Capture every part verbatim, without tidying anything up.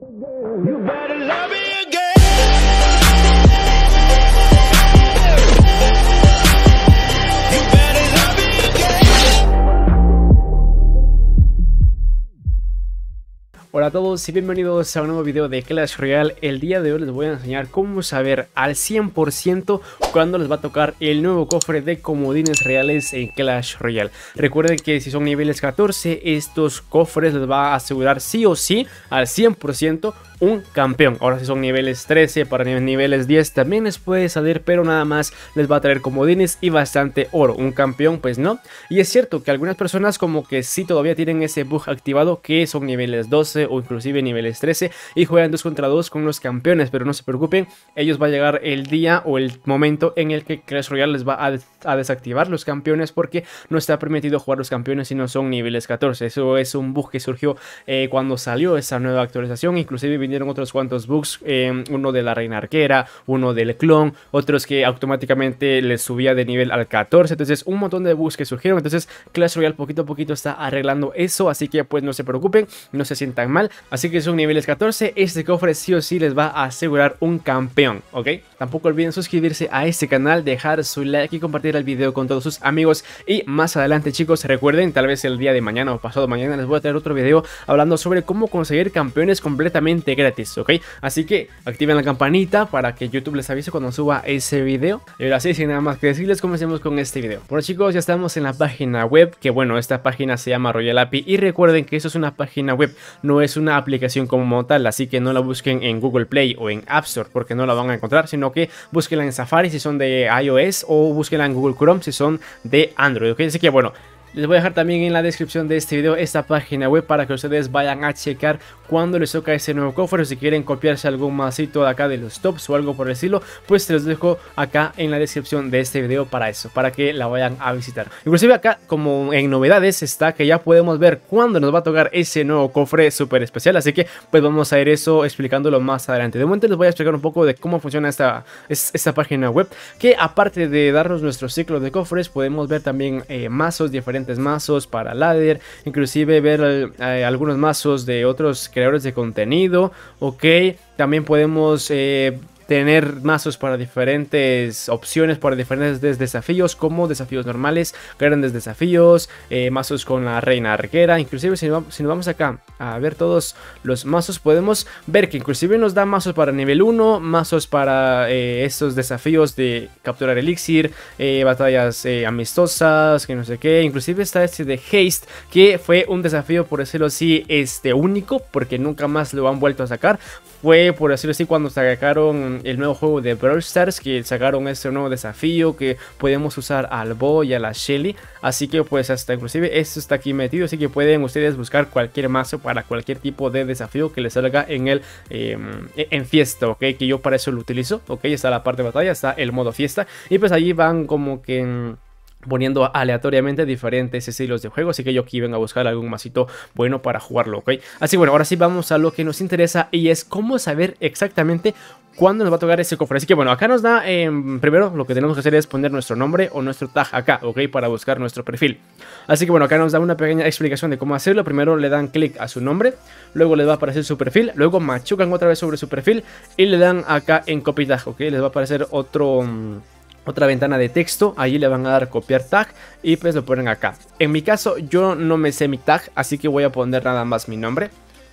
You better love me again. Hola a todos y bienvenidos a un nuevo video de Clash Royale. El día de hoy les voy a enseñar cómo saber al cien por ciento cuándo les va a tocar el nuevo cofre de comodines reales en Clash Royale. Recuerden que si son niveles catorce, estos cofres les va a asegurar sí o sí al cien por ciento un campeón. Ahora si son niveles trece, para niveles diez también les puede salir, pero nada más les va a traer comodines y bastante oro. Un campeón pues no. Y es cierto que algunas personas como que sí todavía tienen ese bug activado, que son niveles doce o inclusive niveles trece y juegan dos contra dos con los campeones, pero no se preocupen, ellos va a llegar el día o el momento en el que Clash Royale les va a, des a desactivar los campeones, porque no está permitido jugar los campeones si no son niveles catorce. Eso es un bug que surgió eh, cuando salió esa nueva actualización. Inclusive vinieron otros cuantos bugs, eh, uno de la reina arquera, uno del clon, otros que automáticamente les subía de nivel al catorce. Entonces un montón de bugs que surgieron. Entonces Clash Royale poquito a poquito está arreglando eso, así que pues no se preocupen, no se sientan mal. Así que son niveles catorce, este cofre sí o sí les va a asegurar un campeón, ¿ok? Tampoco olviden suscribirse a este canal, dejar su like y compartir el video con todos sus amigos. Y más adelante, chicos, recuerden, tal vez el día de mañana o pasado mañana les voy a traer otro video hablando sobre cómo conseguir campeones completamente gratis, ¿ok? Así que activen la campanita para que YouTube les avise cuando suba ese video. Y ahora sí, sin nada más que decirles, comencemos con este video. Bueno, chicos, ya estamos en la página web, que bueno, esta página se llama Royale A P I, y recuerden que eso es una página web, no es una aplicación como tal, así que no la busquen en Google Play o en App Store porque no la van a encontrar, sino que búsquenla en Safari si son de iOS o búsquenla en Google Chrome si son de Android, ¿ok? Así que bueno, les voy a dejar también en la descripción de este video esta página web para que ustedes vayan a checar cuando les toca ese nuevo cofre. O si quieren copiarse algún masito de acá de los tops o algo por el estilo, pues se los dejo acá en la descripción de este video para eso, para que la vayan a visitar. Inclusive acá, como en novedades, está que ya podemos ver cuándo nos va a tocar ese nuevo cofre súper especial. Así que pues vamos a ir eso explicándolo más adelante. De momento les voy a explicar un poco de cómo funciona esta, esta página web, que aparte de darnos nuestro ciclo de cofres, podemos ver también eh, mazos diferentes, mazos para ladder, inclusive ver eh, algunos mazos de otros creadores de contenido, ok. También podemos eh, tener mazos para diferentes opciones, para diferentes desafíos, como desafíos normales, grandes desafíos, eh, mazos con la reina arquera. Inclusive si nos, si nos vamos acá a ver todos los mazos, podemos ver que inclusive nos da mazos para nivel uno, mazos para eh, estos desafíos de capturar elixir, eh, batallas eh, amistosas, que no sé qué. Inclusive está este de Haste, que fue un desafío, por decirlo así, este único, porque nunca más lo han vuelto a sacar. Fue, por decirlo así, cuando sacaron el nuevo juego de Brawl Stars, que sacaron este nuevo desafío que podemos usar al Bo y a la Shelly. Así que pues hasta inclusive esto está aquí metido, así que pueden ustedes buscar cualquier mazo para cualquier tipo de desafío que les salga en el eh, en fiesta, ok, que yo para eso lo utilizo, ok. Está la parte de batalla, está el modo fiesta, y pues allí van como que poniendo aleatoriamente diferentes estilos de juego, así que yo aquí vengo a buscar algún masito bueno para jugarlo, ok. Así bueno, ahora sí vamos a lo que nos interesa, y es cómo saber exactamente cuándo nos va a tocar ese cofre. Así que bueno, acá nos da, eh, primero lo que tenemos que hacer es poner nuestro nombre o nuestro tag acá, ok, para buscar nuestro perfil. Así que bueno, acá nos da una pequeña explicación de cómo hacerlo. Primero le dan clic a su nombre, luego les va a aparecer su perfil, luego machucan otra vez sobre su perfil y le dan acá en copy tag, ok. Les va a aparecer otro... otra ventana de texto, allí le van a dar copiar tag y pues lo ponen acá. En mi caso yo no me sé mi tag, así que voy a poner nada más mi nombre.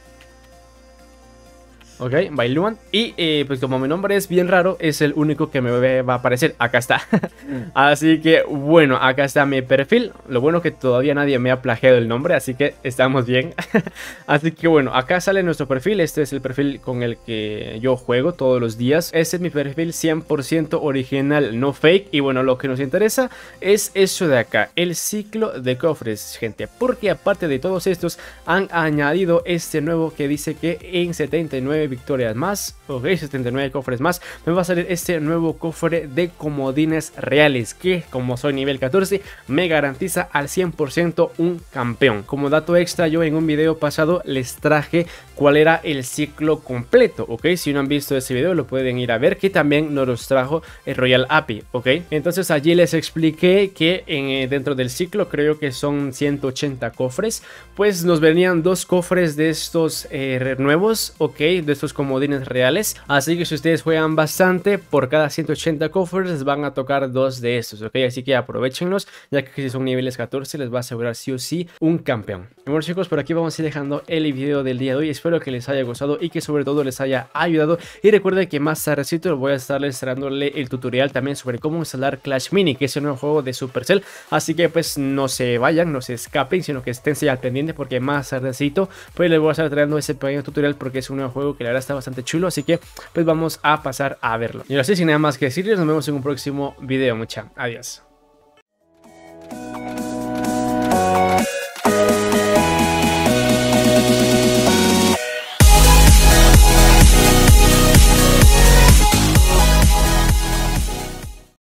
Ok, Bailuan. Y eh, pues como mi nombre es bien raro, es el único que me va a aparecer. Acá está. Así que bueno, acá está mi perfil. Lo bueno que todavía nadie me ha plagiado el nombre, así que estamos bien. Así que bueno, acá sale nuestro perfil. Este es el perfil con el que yo juego todos los días. Este es mi perfil cien por ciento original, no fake. Y bueno, lo que nos interesa es eso de acá, el ciclo de cofres, gente. Porque aparte de todos estos, han añadido este nuevo que dice que en setenta y nueve nueve victorias más, ok, setenta y nueve cofres más, me va a salir este nuevo cofre de comodines reales que, como soy nivel catorce, me garantiza al cien por ciento un campeón. Como dato extra, yo en un video pasado les traje cuál era el ciclo completo, ok, si no han visto ese video lo pueden ir a ver, que también nos los trajo el Royal A P I, ok. Entonces allí les expliqué que en, dentro del ciclo, creo que son ciento ochenta cofres, pues nos venían dos cofres de estos eh, nuevos, ok, de estos comodines reales. Así que si ustedes juegan bastante, por cada ciento ochenta cofres les van a tocar dos de estos, ok. Así que aprovechenlos, ya que si son niveles catorce les va a asegurar sí o sí un campeón. Y bueno chicos, por aquí vamos a ir dejando el video del día de hoy. Espero que les haya gustado y que sobre todo les haya ayudado. Y recuerden que más tardecito voy a estarles dándole el tutorial también sobre cómo instalar Clash Mini, que es el nuevo juego de Supercell. Así que pues no se vayan, no se escapen, sino que esténse al pendiente, porque más tardecito pues les voy a estar trayendo ese pequeño tutorial, porque es un nuevo juego que la verdad está bastante chulo. Así que pues vamos a pasar a verlo. Y ahora sí, sin nada más que decirles, nos vemos en un próximo video. Mucha adiós.